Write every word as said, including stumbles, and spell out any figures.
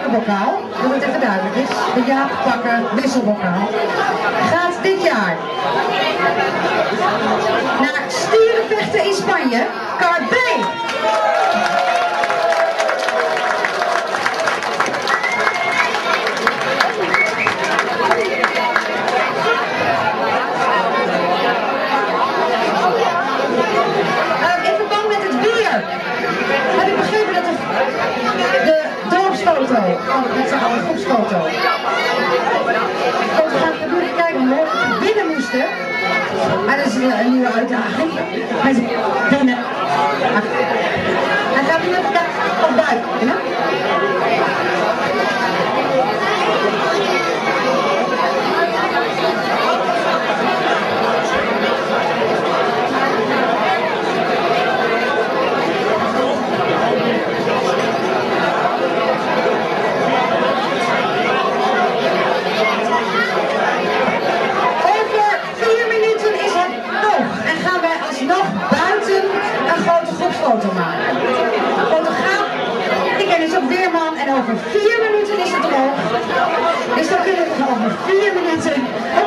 wisselbokaal, dat het even duidelijk is. De Jaap Pakker wisselbokaal gaat dit jaar naar stierenvechten in Spanje, Carbé. Heb ik begrepen dat de, de dorpsfoto, oh, dat is al een groepsfoto. De foto gaat gebeuren, kijken hoe we binnen moesten. Maar dat is een, een nieuwe uitdaging. Hij is binnen. Hij gaat nu even kijken of buiten. Hè? Foto maken. Fotograaf, die ken is op Weerman en over vier minuten is het omhoog. Dus dan kunnen we over vier minuten